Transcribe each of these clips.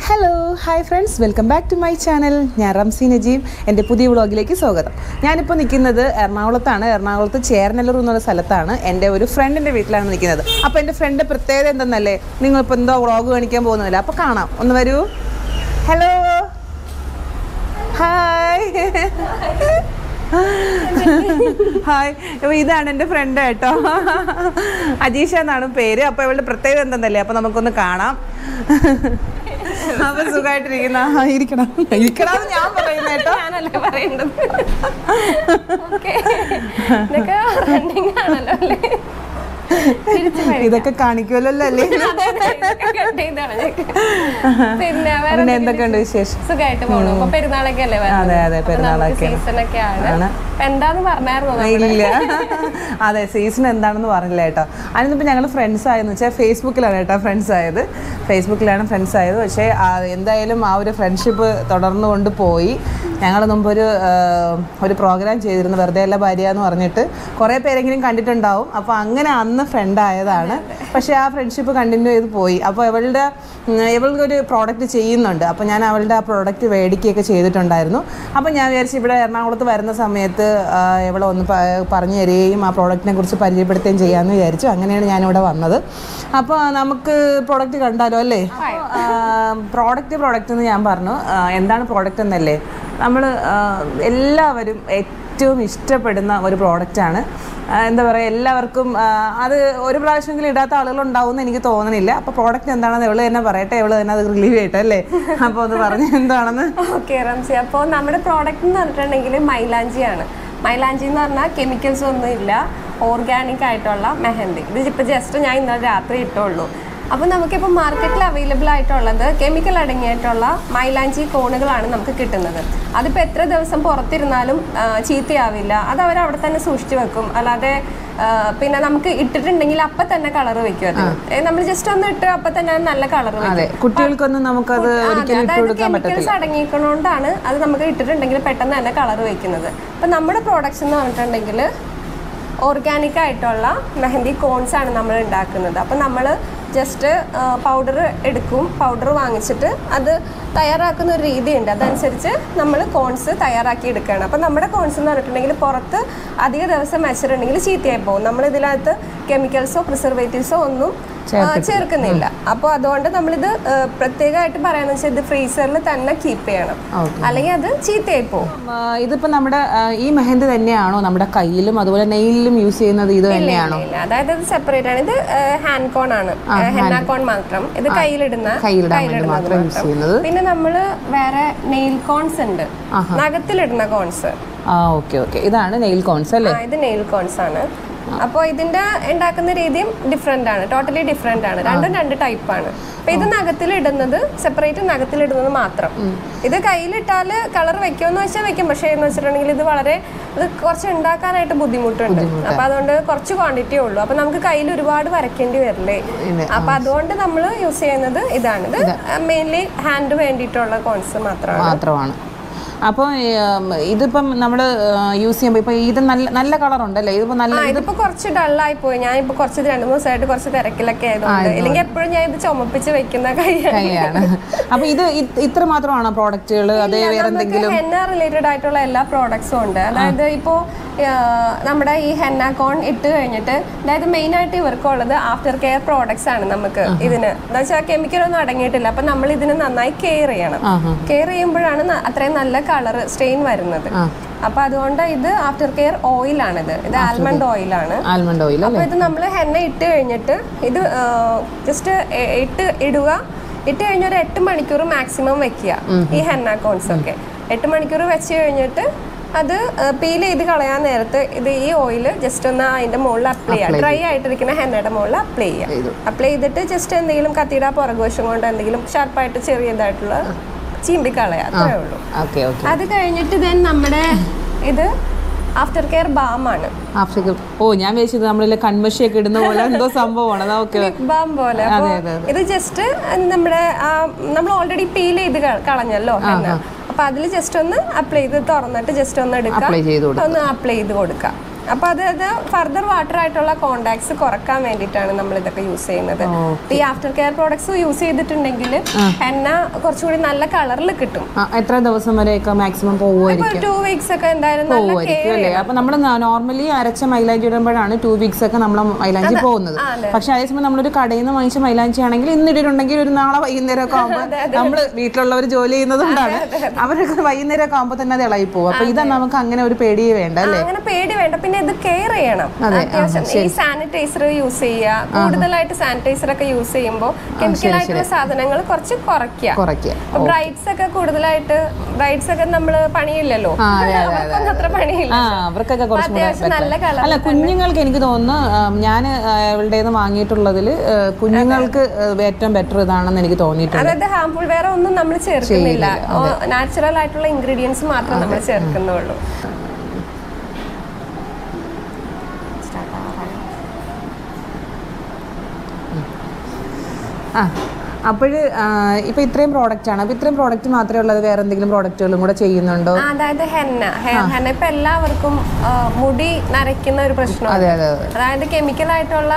Hello hi friends, welcome back to my channel. ഞാൻ റംസി നജീം. എൻ്റെ പുതിയ വ്ളോഗിലേക്ക് സ്വാഗതം. ഞാനിപ്പോൾ നിൽക്കുന്നത് എറണാകുളത്താണ്. എറണാകുളത്ത് ചേർനല്ലൂർ എന്നുള്ള സ്ഥലത്താണ്. എൻ്റെ ഒരു ഫ്രണ്ടിൻ്റെ വീട്ടിലാണ് നിൽക്കുന്നത്. അപ്പോൾ എൻ്റെ ഫ്രണ്ട് പ്രത്യേകത എന്തെന്നല്ലേ, നിങ്ങളിപ്പോൾ എന്തോ വ്ളോഗ് കാണിക്കാൻ പോകുന്നില്ല, അപ്പോൾ കാണാം. ഒന്ന് വരൂ. Hello, hi hi. അപ്പോൾ ഇതാണ് എൻ്റെ ഫ്രണ്ട് കേട്ടോ, അജീഷ എന്നാണ് പേര്. അപ്പോൾ ഇവളുടെ പ്രത്യേകത എന്തെന്നല്ലേ, അപ്പോൾ നമുക്കൊന്ന് കാണാം. അപ്പൊ സുഖമായിട്ടിരിക്കുന്ന ഇരിക്കണം ഞാൻ പറയുന്ന കേട്ടോ, ഞാനല്ലേ പറയേണ്ടത്. ഇതൊക്കെ കാണിക്കുമല്ലോ അല്ലേ. പിന്നെ എന്തൊക്കെയുണ്ട് വിശേഷം? സുഖമായിട്ട് പോണു. ഇപ്പൊ പെരുന്നാളൊക്കെ അല്ലേ? അതെ അതെ, പെരുന്നാളൊക്കെ സീസണൊക്കെയാണ്. എന്താന്ന് പറഞ്ഞായിരുന്നു? ഇല്ല, അതെ, സീസൺ എന്താണെന്ന് പറഞ്ഞില്ല കേട്ടോ. അതിനിപ്പോൾ ഞങ്ങൾ ഫ്രണ്ട്സ് ആയെന്ന് വെച്ചാൽ ഫേസ്ബുക്കിലാണ് കേട്ടോ ഫ്രണ്ട്സ് ആയത്. ഫേസ്ബുക്കിലാണ് ഫ്രണ്ട്സ് ആയത്. പക്ഷേ എന്തായാലും ആ ഒരു ഫ്രണ്ട്ഷിപ്പ് തുടർന്നു കൊണ്ട് പോയി. ഞങ്ങൾ മുമ്പ് ഒരു പ്രോഗ്രാം ചെയ്തിരുന്നു, വെറുതെ അല്ല ഭാര്യ എന്ന് പറഞ്ഞിട്ട്. കുറേ പേരെങ്കിലും കണ്ടിട്ടുണ്ടാവും. അപ്പോൾ അങ്ങനെ അന്ന് ഫ്രണ്ട് ആയതാണ്. പക്ഷേ ആ ഫ്രണ്ട്ഷിപ്പ് കണ്ടിന്യൂ ചെയ്ത് പോയി. അപ്പോൾ ഇവൾക്കൊരു പ്രോഡക്റ്റ് ചെയ്യുന്നുണ്ട്. അപ്പോൾ ഞാൻ അവളുടെ ആ പ്രോഡക്റ്റ് മേടിക്കുകയൊക്കെ ചെയ്തിട്ടുണ്ടായിരുന്നു. അപ്പോൾ ഞാൻ വിചാരിച്ചു ഇവിടെ എറണാകുളത്ത് വരുന്ന സമയത്ത് ഇവളെ ഒന്ന് പറഞ്ഞു തരികയും ആ പ്രോഡക്റ്റിനെ കുറിച്ച് പരിചയപ്പെടുത്തുകയും ചെയ്യാമെന്ന് വിചാരിച്ചു. അങ്ങനെയാണ് ഞാനിവിടെ വന്നത്. അപ്പോൾ നമുക്ക് പ്രോഡക്റ്റ് കണ്ടാലോ അല്ലേ? പ്രോഡക്റ്റ് എന്ന് ഞാൻ പറഞ്ഞു. എന്താണ് പ്രോഡക്റ്റ് എന്നല്ലേ, നമ്മൾ എല്ലാവരും ഏറ്റവും ഇഷ്ടപ്പെടുന്ന ഒരു പ്രോഡക്റ്റാണ്. എന്താ പറയുക, എല്ലാവർക്കും അത് ഒരു പ്രാവശ്യമെങ്കിലും ഇടാത്ത ആളുകളുണ്ടാവുമെന്ന് എനിക്ക് തോന്നുന്നില്ല. അപ്പോൾ പ്രോഡക്റ്റ് എന്താണെന്ന് ഇവള് തന്നെ പറയട്ടെ, ഇവള് തന്നെ അത് റിലീവ് ചെയ്യട്ടെ അല്ലേ? അപ്പോൾ അത് പറഞ്ഞു എന്താണെന്ന്. ഓക്കെ റംസി, അപ്പോൾ നമ്മുടെ പ്രോഡക്റ്റ് എന്ന് പറഞ്ഞിട്ടുണ്ടെങ്കിൽ മൈലാഞ്ചിയാണ്. മൈലാഞ്ചി എന്ന് പറഞ്ഞാൽ കെമിക്കൽസ് ഒന്നും ഇല്ല, ഓർഗാനിക് ആയിട്ടുള്ള മെഹന്തി. ഇത് ഇപ്പോൾ ജസ്റ്റ് ഞാൻ ഇന്നലെ രാത്രി ഇട്ടുള്ളൂ. അപ്പോൾ നമുക്കിപ്പോൾ മാർക്കറ്റിൽ അവൈലബിൾ ആയിട്ടുള്ളത് കെമിക്കൽ അടങ്ങിയിട്ടുള്ള മൈലാഞ്ചി കോണുകളാണ് നമുക്ക് കിട്ടുന്നത്. അതിപ്പോൾ എത്ര ദിവസം പുറത്തിരുന്നാലും ചീത്തയാവില്ല. അത് അവരവിടെ തന്നെ സൂക്ഷിച്ചു വെക്കും. അല്ലാതെ പിന്നെ നമുക്ക് ഇട്ടിട്ടുണ്ടെങ്കിൽ അപ്പം തന്നെ കളർ വെക്കും. അത് നമ്മൾ ജസ്റ്റ് ഒന്ന് ഇട്ട് അപ്പം തന്നെ നല്ല കളർ വെക്കും. കുട്ടികൾക്കൊന്നും നമുക്കത് കെമിക്കൽസ് അടങ്ങിയിരിക്കുന്നതുകൊണ്ടാണ് അത് നമുക്ക് ഇട്ടിട്ടുണ്ടെങ്കിൽ പെട്ടെന്ന് തന്നെ കളർ വെക്കുന്നത്. അപ്പം നമ്മുടെ പ്രോഡക്ട്സ് എന്ന് പറഞ്ഞിട്ടുണ്ടെങ്കിൽ ഓർഗാനിക് ആയിട്ടുള്ള മെഹന്തി കോൺസ് ആണ് നമ്മൾ ഉണ്ടാക്കുന്നത്. അപ്പം നമ്മൾ ജസ്റ്റ് പൗഡർ എടുക്കും. പൗഡർ വാങ്ങിച്ചിട്ട് അത് തയ്യാറാക്കുന്ന ഒരു രീതിയുണ്ട്. അതനുസരിച്ച് നമ്മൾ കോൺസ് തയ്യാറാക്കി എടുക്കുകയാണ്. അപ്പം നമ്മുടെ കോൺസ് എന്ന് പറഞ്ഞിട്ടുണ്ടെങ്കിൽ പുറത്ത് അധിക ദിവസം വെച്ചിട്ടുണ്ടെങ്കിൽ ചീത്തയായി പോകും. നമ്മൾ ഇതിനകത്ത് കെമിക്കൽസോ പ്രിസർവേറ്റീവ്സോ ഒന്നും ചേർക്കുന്നില്ല. അപ്പോൾ അതുകൊണ്ട് നമ്മളിത് പ്രത്യേകമായിട്ട് പറയാന്ന് വെച്ചാൽ ഇത് ഫ്രീസറിൽ തന്നെ കീപ്പ് ചെയ്യണം, അല്ലെങ്കിൽ അത് ചീത്തയായി പോകും. ഇതിപ്പോൾ നമ്മുടെ ഈ മെഹന്തി തന്നെയാണോ നമ്മുടെ കയ്യിലും അതുപോലെ നെയിലും യൂസ് ചെയ്യുന്നത്? ഇത് തന്നെയാണോ? അതായത് ഇത് സെപ്പറേറ്റ് ആണ്. ഇത് ഹാൻഡ് കോൺ ആണ്, ഹെന്ന കോൺ മാത്രം. ഇത് കയ്യിലിടുന്ന മാത്രം. പിന്നെ നമ്മള് വേറെ നെയിൽ കോൺസ് ഉണ്ട്, നഖത്തിലിടുന്ന കോൺസ്. ഇതാണ് നെയിൽ കോൺസ് അല്ലേ? ഇത് നെയിൽ കോൺസ് ആണ്. അപ്പോൾ ഇതിന്റെ ഉണ്ടാക്കുന്ന രീതിയും ഡിഫറെന്റ് ആണ്, ടോട്ടലി ഡിഫറെന്റ് ആണ്. രണ്ടും രണ്ട് ടൈപ്പാണ്. അപ്പൊ ഇത് നഖത്തിലിടുന്നത് സെപ്പറേറ്റ്, നഖത്തിലിടുന്നത് മാത്രം. ഇത് കയ്യിലിട്ടാൽ കളർ വെക്കുമെന്ന് വെച്ചാൽ വെക്കും. പക്ഷേ എന്ന് വെച്ചിട്ടുണ്ടെങ്കിൽ ഇത് കുറച്ച് ഉണ്ടാക്കാനായിട്ട് ബുദ്ധിമുട്ടുണ്ട്. അപ്പൊ അതുകൊണ്ട് കുറച്ച് ക്വാണ്ടിറ്റി ഉള്ളൂ. അപ്പൊ നമുക്ക് കയ്യിൽ ഒരുപാട് വരയ്ക്കേണ്ടി വരില്ലേ? അപ്പൊ അതുകൊണ്ട് നമ്മൾ യൂസ് ചെയ്യുന്നത് ഇതാണ്. ഇത് മെയിൻലി ഹാൻഡ് വേണ്ടിയിട്ടുള്ള കോൺസ് മാത്രമാണ്. അപ്പോൾ ഇതിപ്പം നമ്മൾ യൂസ് ചെയ്യുമ്പോൾ ഇപ്പം ഇത് നല്ല കളറുണ്ടല്ലേ? ഇതിപ്പോൾ കുറച്ച് ഡള്ളായി പോയി. ഞാനിപ്പോൾ കുറച്ച് 2-3 ദിവസമായിട്ട് കുറച്ച് തിരക്കിലൊക്കെ ആയതുകൊണ്ട്, അല്ലെങ്കിൽ എപ്പോഴും ഞാൻ ഇത് ചുമപ്പിച്ച് വെക്കുന്ന കൈയാണ്. അപ്പോൾ ഇത് ഇത്ര മാത്രമാണോ പ്രോഡക്റ്റുകൾ? അതേ വേറെ എന്തെങ്കിലും? ഹെന്ന റിലേറ്റഡ് ആയിട്ടുള്ള എല്ലാ പ്രോഡക്ട്സും ഉണ്ട്. അതായത് ഇപ്പോൾ നമ്മുടെ ഈ ഹെന്ന കോൺ ഇട്ട് കഴിഞ്ഞിട്ട്, അതായത് മെയിനായിട്ട് ഇവർക്കുള്ളത് ആഫ്റ്റർ കെയർ പ്രോഡക്ട്സ് ആണ്. നമുക്ക് ഇതിന് എന്താ വെച്ചാൽ കെമിക്കലൊന്നും അടങ്ങിയിട്ടില്ല. അപ്പം നമ്മൾ ഇതിന് നന്നായി കെയർ ചെയ്യണം. കെയർ ചെയ്യുമ്പോഴാണ് അത്രയും നല്ല കളർ സ്റ്റെയിൻ വരുന്നത്. അപ്പൊ അതുകൊണ്ട് ഇത് ആഫ്റ്റർ കെയർ ഓയിലാണിത്. ഇത് ആൽമണ്ട് ഓയിലാണ്. അപ്പൊ ഇത് നമ്മൾ ഹെന്ന ഇട്ട് കഴിഞ്ഞിട്ട് ഇത് ജസ്റ്റ് ഇട്ട് കഴിഞ്ഞ ഒരു 8 മണിക്കൂർ മാക്സിമം വെക്കുക. ഈ ഹെന്ന കോൺസ് ഒക്കെ 8 മണിക്കൂർ വെച്ച് കഴിഞ്ഞിട്ട് അത് പീൽ ചെയ്ത് കളയാൻ നേരത്ത് ഈ ഓയിൽ ജസ്റ്റ് ഒന്ന് അതിന്റെ മുകളിൽ അപ്ലൈ ചെയ്യാം. ഡ്രൈ ആയിട്ടിരിക്കുന്ന ഹെന്നയുടെ മുകളിൽ അപ്ലൈ ചെയ്യാം. അപ്ലൈ ചെയ്തിട്ട് ജസ്റ്റ് എന്തെങ്കിലും കത്തിയുടെ പുറകുവശം കൊണ്ട് എന്തെങ്കിലും ഷാർപ്പായിട്ട് ചെറിയതായിട്ടുള്ള ചീമ്പിക്കളയാ, അത്രേ ഉള്ളൂ. അത് കഴിഞ്ഞിട്ട് നമ്മുടെ ഇത് ആഫ്റ്റർ കെയർ ബാമാണ്. ഞാൻ വിചാരിച്ചത് നമ്മളിലെ കൺമഷിയൊക്കെ ഇടുന്ന പോലെ എന്തോ സംഭവമാണ്. ബാം പോലെ. ഇത് ജസ്റ്റ് നമ്മൾ ഓൾറെഡി പീൽ ചെയ്ത് കളഞ്ഞല്ലോ ഹെന്ന. അപ്പൊ അതിൽ ജസ്റ്റ് ഒന്ന് അപ്ലൈ ചെയ്ത് തുറന്നിട്ട് ജസ്റ്റ് ഒന്ന് എടുക്കാം, ഒന്ന് അപ്ലൈ ചെയ്ത് കൊടുക്കാം. അപ്പൊ അത് ഫർദർ വാട്ടർ ആയിട്ടുള്ള കോണ്ടാക്ട്സ് കുറക്കാൻ വേണ്ടിയിട്ടാണ് നമ്മൾ ഇതൊക്കെ യൂസ് ചെയ്യുന്നത്. ഈ ആഫ്റ്റർ കെയർ പ്രോഡക്ട്സ് യൂസ് ചെയ്തിട്ടുണ്ടെങ്കിൽ ഹെന്ന കുറച്ചുകൂടി നല്ല കളറിൽ കിട്ടും. എത്ര ദിവസം വരെയൊക്കെ മാക്സിമം പോകുമായിരിക്കും? 2 weeks ഒക്കെ എന്തായാലും അപ്പൊ നമ്മൾ നോർമലി അരച്ച മൈലാഞ്ചി ഇടുമ്പോഴാണ് 2 weeks ഒക്കെ നമ്മൾ മൈലാഞ്ചി പോകുന്നത്. പക്ഷെ അതേസമയം നമ്മളൊരു കടയിൽ നിന്ന് വാങ്ങിച്ച മൈലാഞ്ചി ആണെങ്കിൽ ഇന്നിട്ടുണ്ടെങ്കിൽ ഒരു നാളെ വൈകുന്നേരമൊക്കെ ആകുമ്പോൾ നമ്മൾ വീട്ടിലുള്ളവർ ജോലി ചെയ്യുന്നത് കൊണ്ടാണ് അവരൊക്കെ വൈകുന്നേരമൊക്കെ ആകുമ്പോൾ തന്നെ അത് ഇളകി പോകും. അപ്പൊ ഇതാ നമുക്ക് അങ്ങനെ ഒരു പേടിയേ വേണ്ട അല്ലേ? അങ്ങനെ പേടി വേണ്ട. പിന്നെ ഇത് കെയർ ചെയ്യണം. അത്യാവശ്യം ഈ സാനിറ്റൈസർ യൂസ് ചെയ്യുക. കൂടുതലായിട്ട് സാനിറ്റൈസർ ഒക്കെ യൂസ് ചെയ്യുമ്പോൾ കെമിക്കൽ ആയിട്ടുള്ള സാധനങ്ങൾ കുറച്ച് കുറയ്ക്കുക. ബ്രൈഡ്സ് ഒക്കെ കൂടുതലായിട്ട് ബ്രൈഡ്സ് ഒക്കെ നമ്മള് പണിയില്ലല്ലോ, അത്ര പണിയില്ല, അവർക്കൊക്കെ കുറച്ച് നല്ല കളർ. അല്ല, കുഞ്ഞുങ്ങൾക്ക് എനിക്ക് തോന്നുന്നു ഞാൻ ഇവളുടെ വാങ്ങിയിട്ടുള്ളതിൽ കുഞ്ഞുങ്ങൾക്ക് ഏറ്റവും ബെറ്റർ ഇതാണെന്ന് എനിക്ക് തോന്നിയിട്ടുണ്ട്. അതായത് ഹാംഫുൾ വേറെ ഒന്നും നമ്മൾ ചേർക്കുന്നില്ല, നാച്ചുറൽ ആയിട്ടുള്ള ഇൻഗ്രീഡിയൻസ് മാത്രം നമ്മൾ ചേർക്കുന്നുള്ളൂ. അപ്പോൾ ഇപ്പൊ ഇത്രയും പ്രോഡക്റ്റ് ആണ്. അപ്പൊ ഇത്രയും പ്രോഡക്റ്റ് മാത്രമേ ഉള്ളത്, വേറെ എന്തെങ്കിലും പ്രോഡക്റ്റുകളും കൂടെ ചെയ്യുന്നുണ്ടോ? അതായത് ഹെന്ന ഇപ്പൊ എല്ലാവർക്കും മുടി നരയ്ക്കുന്ന ഒരു പ്രശ്നം. അതായത് കെമിക്കൽ ആയിട്ടുള്ള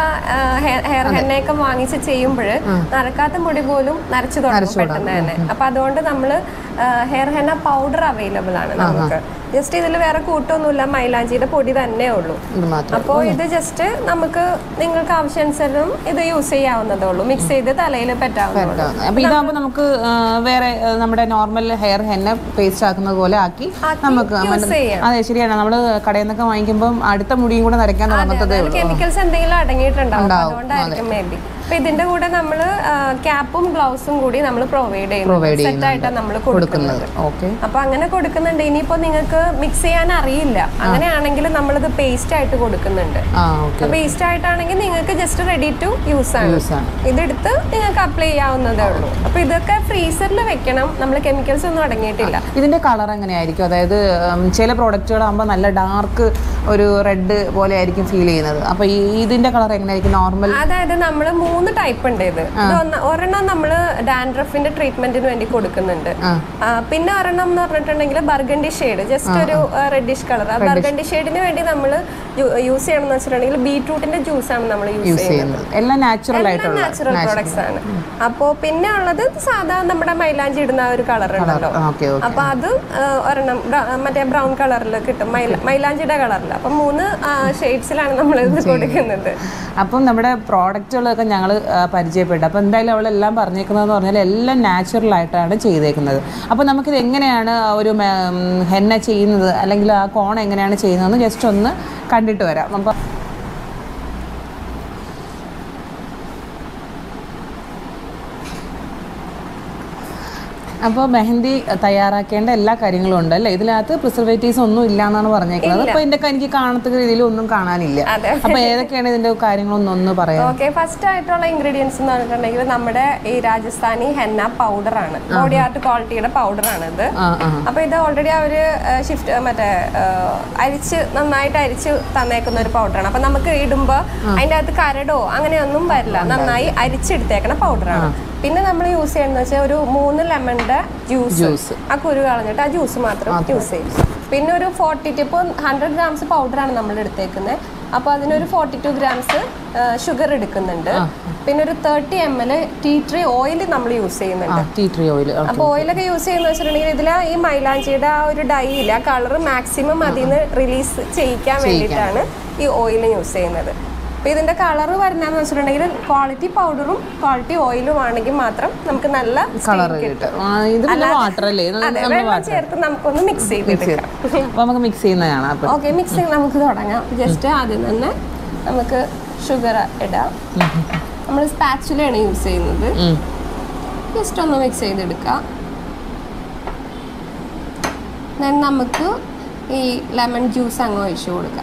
ഹെയർ ഹെന്നയൊക്കെ വാങ്ങിച്ച് ചെയ്യുമ്പോൾ നരക്കാത്ത മുടി പോലും നരച്ചു തുടങ്ങും പെട്ടെന്ന് തന്നെ. അപ്പൊ അതുകൊണ്ട് നമ്മള് ഹെയർ ഹെന്ന പൗഡർ അവൈലബിൾ ആണ് നമുക്ക്. ജസ്റ്റ് ഇതിൽ വേറെ കൂട്ടൊന്നുമില്ല, മൈലാഞ്ചിയുടെ പൊടി തന്നെ ഉള്ളൂ. അപ്പോൾ ഇത് ജസ്റ്റ് നമുക്ക് നിങ്ങൾക്ക് ആവശ്യാനുസരണം ഇത് യൂസ് ചെയ്യാവുന്നതേ ഉള്ളൂ. മിക്സ് ചെയ്ത് തലയിൽ പറ്റാവുന്നതേ. അപ്പൊ ഇതാകുമ്പോൾ നമുക്ക് വേറെ നമ്മുടെ നോർമൽ ഹെയർ ഹെന്ന പേസ്റ്റ് ആക്കുന്നത് പോലെ ആക്കി നമുക്ക്. അതെ, ശരിയാണ്. നമ്മള് കടയിൽ നിന്നൊക്കെ വാങ്ങിക്കുമ്പോൾ അടുത്ത മുടിയും കൂടെ നരയ്ക്കാൻ തുടങ്ങത്തതേ ഉള്ളൂ. കെമിക്കൽസ് എന്തെങ്കിലും അടങ്ങിയിട്ടുണ്ടാവും, അതുകൊണ്ടായിരിക്കും മേ ബി. അപ്പൊ ഇതിന്റെ കൂടെ നമ്മൾ ക്യാപ്പും ഗ്ലൗസും കൂടി നമ്മൾ പ്രൊവൈഡ് ചെയ്യുന്നത്, സെറ്റ് ആയിട്ടാണ് നമ്മൾ കൊടുക്കുന്നത്. അപ്പൊ അങ്ങനെ കൊടുക്കുന്നുണ്ട്. ഇനിയിപ്പോ നിങ്ങൾക്ക് മിക്സ് ചെയ്യാൻ അറിയില്ല, അങ്ങനെയാണെങ്കിൽ നമ്മളിത് പേസ്റ്റ് ആയിട്ട് കൊടുക്കുന്നുണ്ട്. പേസ്റ്റ് ആയിട്ടാണെങ്കിൽ നിങ്ങൾക്ക് ജസ്റ്റ് റെഡി ടു യൂസ് ആണ്. ഇതെടുത്ത് നിങ്ങൾക്ക് അപ്ലൈ ചെയ്യാവുന്നതേ ഉള്ളൂ. അപ്പൊ ഇതൊക്കെ ഫ്രീസറിൽ വെക്കണം, നമ്മൾ കെമിക്കൽസ് ഒന്നും അടങ്ങിയിട്ടില്ല. ഇതിന്റെ കളർ എങ്ങനെയായിരിക്കും? അതായത് ചില പ്രോഡക്റ്റുകളാകുമ്പോൾ നല്ല ഡാർക്ക് ഒരു റെഡ് പോലെ ആയിരിക്കും ഫീൽ ചെയ്യുന്നത്. അപ്പൊ ഇതിന്റെ കളർ എങ്ങനെയായിരിക്കും നോർമൽ? അതായത് നമ്മൾ 3 ടൈപ്പ് ഉണ്ട്. ഒരെണ്ണം നമ്മൾ ഡാൻഡ്രഫിന്റെ ട്രീറ്റ്മെന്റിന് വേണ്ടി കൊടുക്കുന്നുണ്ട്. പിന്നെ ഒരെണ്ണം എന്ന് പറഞ്ഞിട്ടുണ്ടെങ്കിൽ ബർഗണ്ടി ഷെയ്ഡ്, ജസ്റ്റ് ഒരു റെഡിഷ് കളർ. ബർഗണ്ടി ഷെയ്ഡിന് വേണ്ടി നമ്മൾ യൂസ് ചെയ്യണമെന്ന് വെച്ചിട്ടുണ്ടെങ്കിൽ ബീട്രൂട്ടിന്റെ ജ്യൂസ് ആണ് നമ്മൾ യൂസ് ചെയ്യുന്നത്. എല്ലാം നാച്ചുറൽ പ്രോഡക്ട്സ് ആണ്. അപ്പോ പിന്നെ ഉള്ളത് സാധാ നമ്മുടെ മൈലാഞ്ചി ഇടുന്ന ഒരു കളർ ഉണ്ടല്ലോ, അപ്പൊ അത് ഒരെണ്ണം മറ്റേ ബ്രൗൺ കളറിൽ കിട്ടും, മൈലാഞ്ചിയുടെ കളറിൽ. അപ്പൊ 3 ഷെയ്ഡ്സിലാണ് നമ്മൾ ഇത് കൊടുക്കുന്നത്. അപ്പം നമ്മുടെ പ്രോഡക്റ്റുകളൊക്കെ ഞങ്ങൾ പരിചയപ്പെട്ടു. അപ്പോൾ എന്തായാലും അവളെല്ലാം പറഞ്ഞേക്കുന്നതെന്ന് പറഞ്ഞാൽ എല്ലാം നാച്ചുറൽ ആയിട്ടാണ് ചെയ്തേക്കുന്നത്. അപ്പോൾ നമുക്കിത് എങ്ങനെയാണ് ഒരു ഹെന്ന ചെയ്യുന്നത്, അല്ലെങ്കിൽ ആ കോൺ എങ്ങനെയാണ് ചെയ്യുന്നതെന്ന് ജസ്റ്റ് ഒന്ന് കണ്ടിട്ട് വരാം. നമുക്ക് അപ്പോൾ മെഹന്തി തയ്യാറാക്കേണ്ട എല്ലാ കാര്യങ്ങളും ഉണ്ട് അല്ലേ? ഇതിനകത്ത് പ്രിസർവേറ്റീവ്സ് ഒന്നും ഇല്ല എന്നാണ് പറഞ്ഞേക്കുന്നത്. അപ്പോൾ ഇതിന്റെ എനിക്ക് കാണത്ത രീതിയിൽ ഒന്നും കാണാനില്ല. അപ്പോൾ ഏതൊക്കെയാണ് ഇതിന്റെ കാര്യങ്ങളൊന്നും പറയാം? ഓക്കെ, ഫസ്റ്റ് ആയിട്ടുള്ള ഇൻഗ്രീഡിയൻസ് എന്ന് പറഞ്ഞിട്ടുണ്ടെങ്കിൽ നമ്മുടെ ഈ രാജസ്ഥാനി ഹെന്ന പൗഡർ ആണ്, ബോഡി ആർട്ട് ക്വാളിറ്റിയുടെ പൗഡർ ആണ് ഇത്. അപ്പോൾ ഇത് ഓൾറെഡി അവര് നന്നായിട്ട് അരിച്ച് തന്നേക്കുന്ന ഒരു പൗഡറാണ്. അപ്പൊ നമുക്ക് ഇടുമ്പോൾ അതിൻ്റെ അകത്ത് കരടോ അങ്ങനെയൊന്നും വരില്ല, നന്നായി അരിച്ചെടുത്തേക്കണ പൗഡറാണ്. പിന്നെ നമ്മൾ യൂസ് ചെയ്യുന്നത് വെച്ചാൽ ഒരു 3 ലെമണിന്റെ ജ്യൂസ്, ആ കുരു കളഞ്ഞിട്ട് ആ ജ്യൂസ് മാത്രം യൂസ് ചെയ്യും. പിന്നെ ഒരു 40 ഇപ്പോൾ 100 grams പൗഡറാണ് നമ്മൾ എടുത്തേക്കുന്നത്. അപ്പോൾ അതിനൊരു 42 grams ഷുഗർ എടുക്കുന്നുണ്ട്. പിന്നെ ഒരു 30 ml ടീ ട്രീ ഓയിൽ നമ്മൾ യൂസ് ചെയ്യുന്നുണ്ട്. അപ്പോൾ ഓയിലൊക്കെ യൂസ് ചെയ്യുന്ന വെച്ചിട്ടുണ്ടെങ്കിൽ ഇതിൽ ഈ മൈലാഞ്ചിയുടെ ആ ഒരു ഡൈ ഇല്ല, ആ കളർ മാക്സിമം അതിൽ നിന്ന് റിലീസ് ചെയ്യിക്കാൻ വേണ്ടിയിട്ടാണ് ഈ ഓയിൽ യൂസ് ചെയ്യുന്നത്. അപ്പോൾ ഇതിന്റെ കളർ വരുന്നതെന്ന് വെച്ചിട്ടുണ്ടെങ്കിൽ ക്വാളിറ്റി പൗഡറും ക്വാളിറ്റി ഓയിലും ആണെങ്കിൽ മാത്രം നമുക്ക് നല്ല കളർ കിട്ടും. വെള്ളം ചേർത്ത് നമുക്കൊന്ന് മിക്സ് ചെയ്തെടുക്കാം. ഓക്കെ, മിക്സിങ് നമുക്ക് തുടങ്ങാം. ജസ്റ്റ് ആദ്യം തന്നെ നമുക്ക് ഷുഗർ ഇടാം. നമ്മൾ സ്പാച്ചുലയാണ് യൂസ് ചെയ്യുന്നത്. ജസ്റ്റ് ഒന്ന് മിക്സ് ചെയ്തെടുക്കാം. നമുക്ക് ഈ ലെമൺ ജ്യൂസ് അങ്ങ് ഒഴിച്ചു കൊടുക്കാം.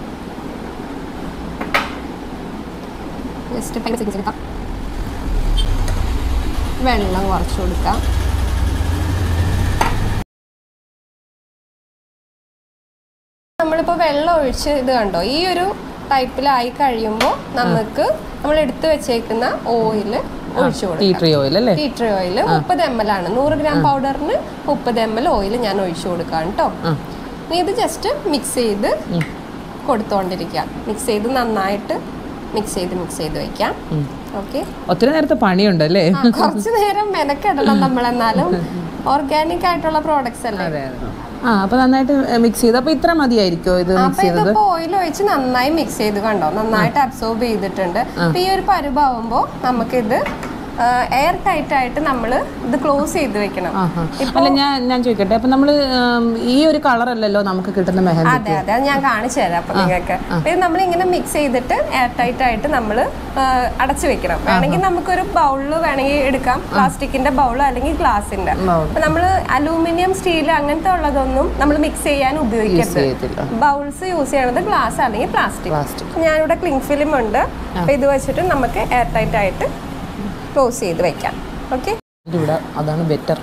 ജസ്റ്റ് വെള്ളം കുറച്ച് കൊടുക്കാം. നമ്മളിപ്പോൾ വെള്ളം ഒഴിച്ച് ഇത് കണ്ടോ, ഈ ഒരു ടൈപ്പിലായി കഴിയുമ്പോൾ നമുക്ക് നമ്മൾ എടുത്തു വെച്ചേക്കുന്ന ഓയിൽ ഒഴിച്ചു കൊടുക്കാം. ടീ ട്രീ ഓയിൽ 30 ml ആണ്. 100 gram പൗഡറിന് 30 ml ഓയിൽ ഞാൻ ഒഴിച്ചു കൊടുക്കാം കേട്ടോ. ഇനി ഇത് ജസ്റ്റ് മിക്സ് ചെയ്ത് കൊടുത്തുകൊണ്ടിരിക്കുക. മിക്സ് ചെയ്ത് നന്നായിട്ട് മിക്സ് ചെയ്ത് വെക്കാം. ഓക്കെ, ഒത്തിരി നേരത്തെ പണിയുണ്ടല്ലേ? കുറച്ച് നേരം മെനക്കെടണം നമ്മളെന്നാലും ഓർഗാനിക് ആയിട്ടുള്ള പ്രോഡക്ട്സ് അല്ലേ. അപ്പൊ നന്നായിട്ട് മിക്സ് ചെയ്ത് അപ്പൊ ഇത്ര മതിയായിരിക്കോ ഇത് മിക്സ് ചെയ്തത്? ഓയിൽ ഒഴിച്ച് നന്നായി മിക്സ് ചെയ്ത് കണ്ടോ, നന്നായിട്ട് അബ്സോർബ് ചെയ്തിട്ടുണ്ട്. അപ്പൊ ഈ ഒരു പരുവാകുമ്പോ നമുക്കിത് എയർ ടൈറ്റ് ആയിട്ട് നമ്മൾ ഇത് ക്ലോസ് ചെയ്ത് വെക്കണം. അല്ല ഞാൻ ചോദിക്കട്ടെ, അപ്പൊ നമ്മള് ഈ ഒരു കളർ അല്ലല്ലോ നമുക്ക് കിട്ടുന്ന മെഹന്തി? അതെ അതെ, അത് ഞാൻ കാണിച്ചു തരാം അപ്പൊ നിങ്ങൾക്ക്. ഇത് നമ്മൾ ഇങ്ങനെ മിക്സ് ചെയ്തിട്ട് എയർ ടൈറ്റ് ആയിട്ട് നമ്മൾ അടച്ചു വെക്കണം. വേണമെങ്കിൽ നമുക്കൊരു ബൗളിൽ വേണമെങ്കിൽ എടുക്കാം, പ്ലാസ്റ്റിക്കിന്റെ ബൗൾ അല്ലെങ്കിൽ ഗ്ലാസിന്റെ. അപ്പൊ നമ്മള് അലൂമിനിയം, സ്റ്റീൽ അങ്ങനത്തെ ഉള്ളതൊന്നും നമ്മൾ മിക്സ് ചെയ്യാൻ ഉപയോഗിക്കരുത്. ബൗൾസ് യൂസ് ചെയ്യണത് ഗ്ലാസ് അല്ലെങ്കിൽ പ്ലാസ്റ്റിക്. ഞാനിവിടെ ക്ലിംഗ് ഫിലിം ഉണ്ട്. അപ്പൊ ഇത് വെച്ചിട്ട് നമുക്ക് എയർ ടൈറ്റ് ആയിട്ട് ക്ലോസ് ചെയ്ത് വെക്കാം. ഓക്കെ, ഇവിടെ അതാണ് ബെറ്റർ.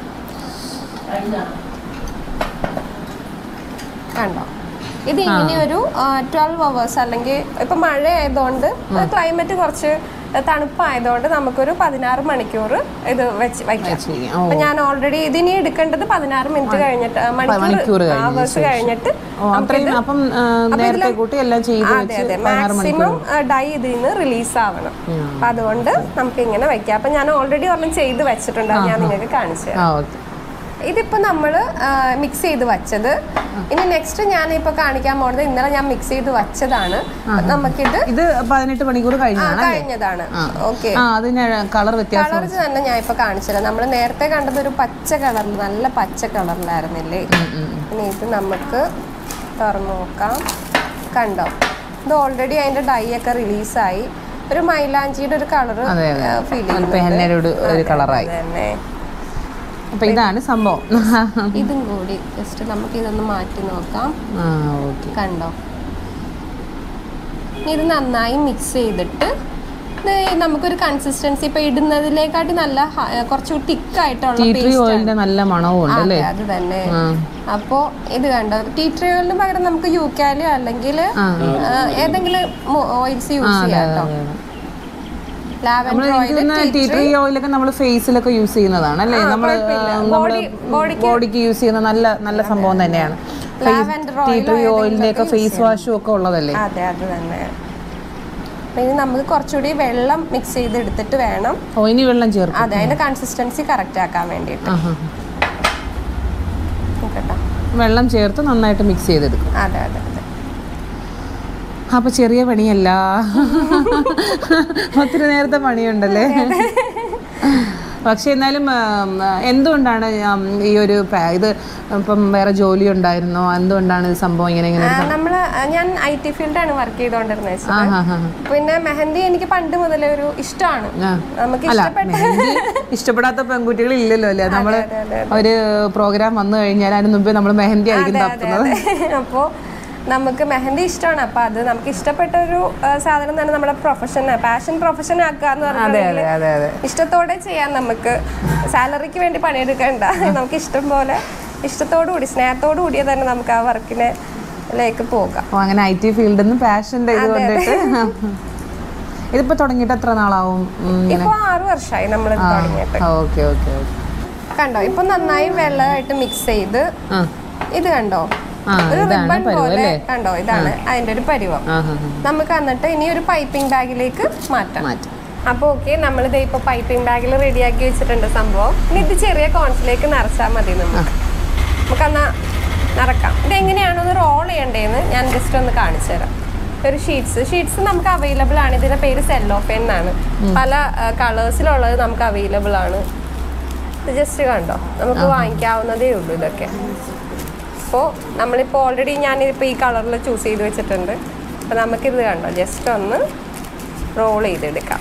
കണ്ടോ, ഇത് ഇങ്ങനെ ഒരു 12 hours അല്ലെങ്കിൽ ഇപ്പൊ മഴ ആയതുകൊണ്ട് ക്ലൈമറ്റ് കുറച്ച് തണുപ്പായതുകൊണ്ട് നമുക്കൊരു 16 മണിക്കൂർ ഇത് വെച്ച് വയ്ക്കാം. അപ്പൊ ഞാൻ ഓൾറെഡി ഇതിനി എടുക്കേണ്ടത് 16 മിനിറ്റ് കഴിഞ്ഞിട്ട് hours കഴിഞ്ഞിട്ട് മാക്സിമം ഡൈ ഇതിൽ നിന്ന് റിലീസ് ആവണം. അപ്പൊ അതുകൊണ്ട് നമുക്ക് ഇങ്ങനെ വെക്കാം. അപ്പൊ ഞാൻ ഓൾറെഡി ഒരെണ്ണം ചെയ്ത് വെച്ചിട്ടുണ്ട്, ഞാൻ നിങ്ങൾക്ക് കാണിച്ചു തരാം. ഇതിപ്പോ നമ്മള് മിക്സ് ചെയ്ത് വെച്ചത്. ഇനി നെക്സ്റ്റ് ഞാൻ ഇപ്പൊ കാണിക്കാൻ പോകുന്നത് ഇന്നലെ ഞാൻ മിക്സ് ചെയ്ത് വെച്ചതാണ്. നമുക്കിത് 18 മണിക്കൂർ കഴിഞ്ഞതാണ്. ഓക്കെ, കളർ തന്നെ ഞാൻ ഇപ്പൊ കാണിച്ചത്. നമ്മൾ നേരത്തെ കണ്ടത് ഒരു പച്ച കളറിൽ, നല്ല പച്ച കളറിലായിരുന്നില്ലേ? ഇനി ഇത് നമുക്ക് തുറന്നു നോക്കാം. കണ്ടോ, ഇത് ഓൾറെഡി അതിന്റെ ഡൈ ഒക്കെ റിലീസായി. ഒരു മൈലാഞ്ചിയുടെ ഒരു കളർ ഫീൽ ചെയ്യുന്നു. അപ്പൊ ഇതാണ് സംഭവം. ഇതും കൂടി ജസ്റ്റ് നമുക്ക് ഇതൊന്ന് മാറ്റി നോക്കാം. കണ്ടോ, ഇത് നന്നായി മിക്സ് ചെയ്തിട്ട് നമുക്കൊരു കൺസിസ്റ്റൻസി ഇപ്പൊ ഇടുന്നതിലേക്കാട്ടി നല്ല കുറച്ചുകൂടി തിക്കായിട്ടുള്ള നല്ല മണവും ഉണ്ട്. അത് തന്നെ. അപ്പോ ഇത് കണ്ടോ, ടീ ട്രീ ഓയിലിന് പകരം നമുക്ക് യൂക്കാലി അല്ലെങ്കിൽ ഏതെങ്കിലും ഓയിൽസ് യൂസ് ചെയ്യാം കേട്ടോ. ഓയിലൊക്കെ നമ്മൾ ഫേസിലൊക്കെ യൂസ് ചെയ്യുന്നതാണ് അല്ലേ? നമ്മൾ ബോഡിക്ക് യൂസ് ചെയ്യുന്ന നല്ല സംഭവം തന്നെയാണ്. ടീ ട്രീ ഓയിലിന്റെ ഒക്കെ ഫേസ് വാഷും ഒക്കെ ഉള്ളതല്ലേ? അതെ, അത് തന്നെ. ഇനി നമുക്ക് കുറച്ചുകൂടി വെള്ളം മിക്സ് ചെയ്ത് എടുത്തിട്ട് വേണം. ഇനി വെള്ളം ചേർക്കും. അതെ, അതിന്റെ കൺസിസ്റ്റൻസി കറക്റ്റ് ആക്കാൻ വേണ്ടിയിട്ട് വെള്ളം ചേർത്ത് നന്നായിട്ട് മിക്സ് ചെയ്തെടുക്കും. അതെ അതെ അതെ. അപ്പൊ ചെറിയ പണിയല്ല, ഒത്തിരി നേരത്തെ പണിയുണ്ടല്ലേ? പക്ഷെ എന്നാലും എന്തുകൊണ്ടാണ് ഈ ഒരു ഇത് ഇപ്പം വേറെ ജോലി ഉണ്ടായിരുന്നോ? എന്തുകൊണ്ടാണ് സംഭവം ഇങ്ങനെ? ഞാൻ IT ഫീൽഡാണ് വർക്ക് ചെയ്തോണ്ടിരുന്നത്. പിന്നെ മെഹന്തി എനിക്ക് പണ്ട് മുതലേ ഒരു ഇഷ്ടമാണ്. നമുക്ക് ഇഷ്ടപ്പെടാത്ത പെൺകുട്ടികൾ ഇല്ലല്ലോ അല്ലേ? നമ്മള് ഒരു പ്രോഗ്രാം വന്നു കഴിഞ്ഞാൽ അതിന് മുമ്പേ നമ്മൾ മെഹന്തി ആയിരിക്കും തപ്പുന്നത്. അപ്പോ നമുക്ക് മെഹന്തി ഇഷ്ടമാണ്. അപ്പൊ അത് നമുക്ക് ഇഷ്ടപ്പെട്ട ഒരു സാധനം തന്നെ നമ്മുടെ പാഷൻ പ്രൊഫഷൻ ആക്കുക എന്ന് പറഞ്ഞാൽ ഇഷ്ടത്തോടെ ചെയ്യാൻ, നമുക്ക് സാലറിക്ക് വേണ്ടി പണിയെടുക്കണ്ട. നമുക്ക് ഇഷ്ടം പോലെ ഇഷ്ടത്തോടുകൂടി സ്നേഹത്തോടു കൂടിയ തന്നെ നമുക്ക് ആ വർക്കിലേക്ക് പോകാം. അങ്ങനെ IT ഫീൽഡിൽ നിന്ന് പാഷന്റെ ഇത് കൊണ്ടിട്ട് ഇതിപ്പോ തുടങ്ങിയിട്ട് എത്ര നാളാവും? ഇപ്പൊ 6 വർഷമായി നമ്മൾ തുടങ്ങിയിട്ട്. കണ്ടോ, ഇപ്പൊ നന്നായി വെള്ളമായിട്ട് മിക്സ് ചെയ്ത് ഇത് കണ്ടോ, ഒരു റിബൺ പോലെ കണ്ടോ, ഇതാണ് അതിന്റെ ഒരു പരുവം. നമുക്ക് എന്നിട്ട് ഇനി ഒരു പൈപ്പിംഗ് ബാഗിലേക്ക് മാറ്റാം. അപ്പോൾ ഓക്കെ, നമ്മളിത് ഇപ്പോൾ പൈപ്പിംഗ് ബാഗിൽ റെഡിയാക്കി വെച്ചിട്ടുണ്ട് സംഭവം. ഇനി ഇത് ചെറിയ കോൺസിലേക്ക് നിറച്ചാൽ മതി. നമുക്കെന്നാ നിറക്കാം. ഇതെങ്ങനെയാണോ റോൾ ചെയ്യേണ്ടതെന്ന് ഞാൻ ജസ്റ്റ് ഒന്ന് കാണിച്ചു തരാം. ഒരു ഷീറ്റ്സ് നമുക്ക് അവൈലബിൾ ആണ്. ഇതിന്റെ പേര് സെല്ലോഫെൻ എന്നാണ്. പല കളേഴ്സിലുള്ളത് നമുക്ക് അവൈലബിൾ ആണ്. ഇത് ജസ്റ്റ് കണ്ടോ, നമുക്ക് വാങ്ങിക്കാവുന്നതേ ഉള്ളൂ ഇതൊക്കെ. അപ്പോൾ നമ്മളിപ്പോൾ ഓൾറെഡി ഞാനിപ്പോൾ ഈ കളറിൽ ചൂസ് ചെയ്ത് വെച്ചിട്ടുണ്ട്. അപ്പോൾ നമുക്കിത് കണ്ടോ, ജസ്റ്റ് ഒന്ന് റോൾ ചെയ്തെടുക്കാം.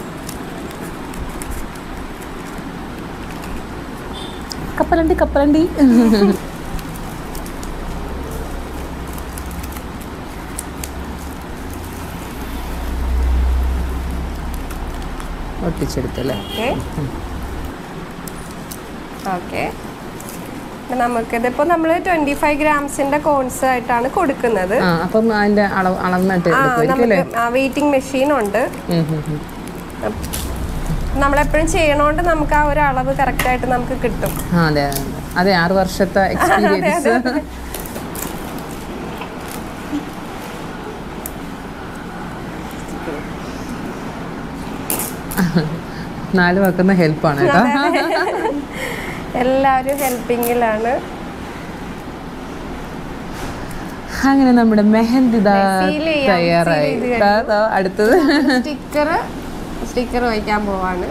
കപ്പലണ്ടി ഒട്ടിച്ചെടുത്തല്ലേ? ഓക്കെ, നമുക്കിതിപ്പോൾ നമ്മൾ 25 ഗ്രാംസിന്റെ കോൺസ് ആയിട്ടാണ് കൊടുക്കുന്നത്. അപ്പം അതിന്റെ വെയിറ്റിംഗ് മെഷീൻ ഉണ്ട്. നമ്മളെപ്പോഴും ചെയ്യണോണ്ട് നമുക്ക് ആ ഒരു അളവ് കറക്റ്റ് ആയിട്ട് നമുക്ക് കിട്ടും. അതെ അതെ, 6 വർഷത്തെ എക്സ്പീരിയൻസ്. നാല് വെക്കുന്ന ഹെൽപ്പാണ് കേട്ടോ. എല്ലാവരും ഹെൽപ്പിങ്ങിലാണ്. അങ്ങനെ നമ്മുടെ മെഹന്തി തയ്യാറായി. അടുത്തത് സ്റ്റിക്കർ വയ്ക്കാൻ പോവാണ്.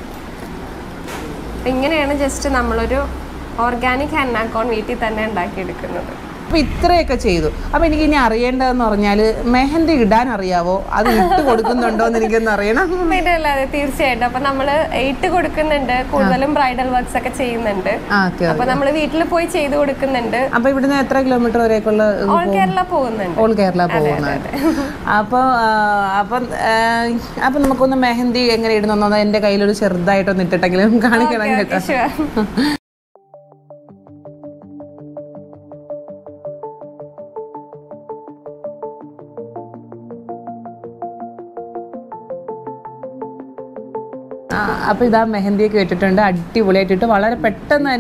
ഇങ്ങനെയാണ് ജസ്റ്റ് നമ്മളൊരു ഓർഗാനിക് ഹെന്നാക്കോൺ വീട്ടിൽ തന്നെ ഉണ്ടാക്കിയെടുക്കുന്നത്. അപ്പോൾ ഇത്രയൊക്കെ ചെയ്തു. അപ്പോൾ എനിക്ക് ഇനി അറിയേണ്ടതെന്ന് പറഞ്ഞാൽ മെഹന്തി ഇടാൻ അറിയാവോ, അത് ഇട്ട് കൊടുക്കുന്നുണ്ടോ എന്ന് എനിക്കൊന്ന് അറിയണം. പിന്നെ അല്ലാതെ തീർച്ചയായിട്ടും. അപ്പൊ നമ്മള് ഇട്ട് കൊടുക്കുന്നുണ്ട്, കൂടുതലും ബ്രൈഡൽ വർക്ക്സ് ഒക്കെ ചെയ്യുന്നുണ്ട്. അപ്പൊ നമ്മള് വീട്ടിൽ പോയി ചെയ്ത് കൊടുക്കുന്നുണ്ട്. അപ്പൊ ഇവിടുന്ന് എത്ര കിലോമീറ്റർ വരെയൊക്കെയുള്ള? ഓൾ കേരള പോകുന്നുണ്ട്. ഓൾ കേരള പോകുന്നുണ്ട്. അപ്പൊ നമുക്കൊന്ന് മെഹന്തി എങ്ങനെ ഇടുന്നോ എന്റെ കയ്യിലൊരു ചെറുതായിട്ടൊന്ന് ഇട്ടിട്ടെങ്കിലും കാണിക്കണം കേട്ടോ. അപ്പോൾ ഇതാ മെഹന്തിയൊക്കെ ഇട്ടിട്ടുണ്ട്, അടിപൊളിയായിട്ടിട്ട് വളരെ പെട്ടെന്ന്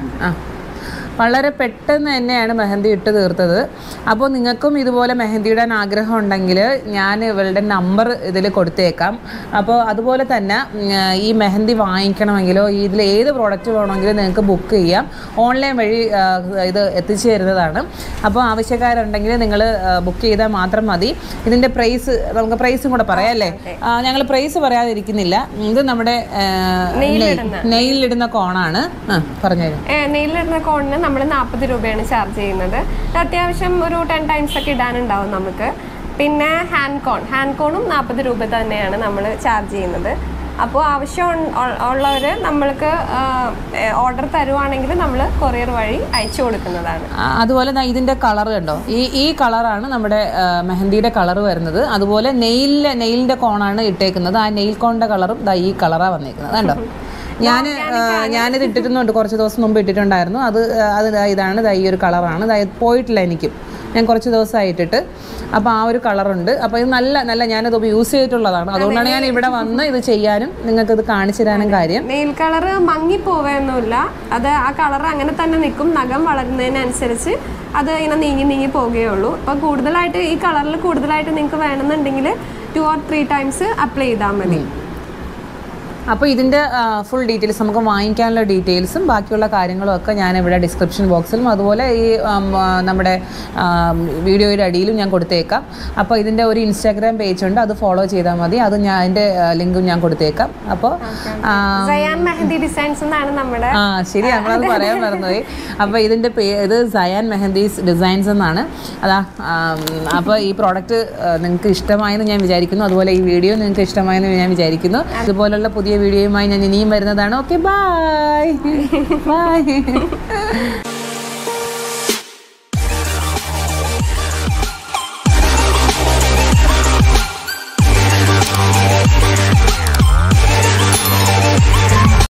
തന്നെയാണ് മെഹന്തി ഇട്ട് തീർത്തത്. അപ്പോൾ നിങ്ങൾക്കും ഇതുപോലെ മെഹന്തി ഇടാൻ ആഗ്രഹം ഉണ്ടെങ്കിൽ ഞാൻ ഇവളുടെ നമ്പർ ഇതിൽ കൊടുത്തേക്കാം. അപ്പോൾ അതുപോലെ തന്നെ ഈ മെഹന്തി വാങ്ങിക്കണമെങ്കിലോ ഇതിൽ ഏത് പ്രോഡക്റ്റ് വേണമെങ്കിലും നിങ്ങൾക്ക് ബുക്ക് ചെയ്യാം. ഓൺലൈൻ വഴി ഇത് എത്തിച്ചു തരുന്നതാണ്. അപ്പോൾ ആവശ്യക്കാരുണ്ടെങ്കിൽ നിങ്ങൾ ബുക്ക് ചെയ്താൽ മാത്രം മതി. ഇതിൻ്റെ നമുക്ക് പ്രൈസും കൂടെ പറയാം അല്ലേ? ഞങ്ങൾ പ്രൈസ് പറയാതിരിക്കുന്നില്ല. ഇത് നമ്മുടെ നെയിലിടുന്ന കോണാണ്. പറഞ്ഞു നെയിലിടുന്ന കോണിന് നമ്മൾ 40 രൂപയാണ് ചാർജ് ചെയ്യുന്നത്. അത്യാവശ്യം ഒരു 10 ടൈംസ് ഒക്കെ ഇടാനുണ്ടാവും നമുക്ക്. പിന്നെ ഹാൻഡ് കോണും 40 രൂപ തന്നെയാണ് നമ്മൾ ചാർജ് ചെയ്യുന്നത്. അപ്പോൾ ആവശ്യം ഉള്ളവർ നമ്മൾക്ക് ഓർഡർ തരുവാണെങ്കിൽ നമ്മൾ കൊറിയർ വഴി അയച്ചു കൊടുക്കുന്നതാണ്. അതുപോലെ ഇതിൻ്റെ കളർ കണ്ടോ, ഈ കളറാണ് നമ്മുടെ മെഹന്തിയുടെ കളർ വരുന്നത്. അതുപോലെ നെയിലിൻ്റെ കോണാണ് ഇട്ടേക്കുന്നത്. ആ നെയിൽ കോണിൻ്റെ കളറും ഈ കളറാണ് വന്നേക്കുന്നത് കണ്ടോ. ഞാനിത് ഇട്ടിരുന്നുണ്ട്, കുറച്ച് ദിവസം മുമ്പ് ഇട്ടിട്ടുണ്ടായിരുന്നു. ഇതാണ് ഈ ഒരു കളറാണ്. പോയിട്ടില്ല എനിക്കും, ഞാൻ കുറച്ച് ദിവസമായിട്ടിട്ട്. അപ്പോൾ ആ ഒരു കളറുണ്ട്. അപ്പോൾ ഇത് നല്ല ഞാനത് യൂസ് ചെയ്തിട്ടുള്ളതാണ്. അതുകൊണ്ടാണ് ഞാൻ ഇവിടെ വന്ന് ഇത് ചെയ്യാനും നിങ്ങൾക്കിത് കാണിച്ചു തരാനും കാര്യം. നെയിൽ കളർ മങ്ങിപ്പോവുകയൊന്നുമില്ല, അത് ആ കളർ അങ്ങനെ തന്നെ നിൽക്കും. നഖം വളരുന്നതിനനുസരിച്ച് അത് ഇങ്ങനെ നീങ്ങി പോവുകയുള്ളൂ. അപ്പോൾ കൂടുതലായിട്ട് ഈ കളറിൽ കൂടുതലായിട്ട് നിങ്ങൾക്ക് വേണമെന്നുണ്ടെങ്കിൽ 2 or 3 ടൈംസ് അപ്ലൈ ചെയ്താൽ മതി. അപ്പോൾ ഇതിൻ്റെ ഫുൾ ഡീറ്റെയിൽസ്, നമുക്ക് വാങ്ങിക്കാനുള്ള ഡീറ്റെയിൽസും ബാക്കിയുള്ള കാര്യങ്ങളും ഒക്കെ ഞാനിവിടെ ഡിസ്ക്രിപ്ഷൻ ബോക്സിലും അതുപോലെ ഈ നമ്മുടെ വീഡിയോയുടെ അടിയിലും ഞാൻ കൊടുത്തേക്കാം. അപ്പോൾ ഇതിൻ്റെ ഒരു ഇൻസ്റ്റാഗ്രാം പേജ് ഉണ്ട്, അത് ഫോളോ ചെയ്താൽ മതി. അതിൻ്റെ ലിങ്കും ഞാൻ കൊടുത്തേക്കാം. അപ്പോൾ ശരി, നമ്മളത് പറയാൻ മറന്നുപോയി. അപ്പോൾ ഇതിൻ്റെ ഇത് സയാൻ മെഹന്ദീസ് ഡിസൈൻസ് എന്നാണ്. അപ്പോൾ ഈ പ്രോഡക്റ്റ് നിങ്ങൾക്ക് ഇഷ്ടമായെന്ന് ഞാൻ വിചാരിക്കുന്നു. അതുപോലെ ഈ വീഡിയോ നിങ്ങൾക്ക് ഇഷ്ടമായെന്ന് ഞാൻ വിചാരിക്കുന്നു. ഇതുപോലുള്ള പുതിയ വീഡിയോയുമായി ഞാൻ ഇനിയും വരുന്നതാണ്. Okay, by.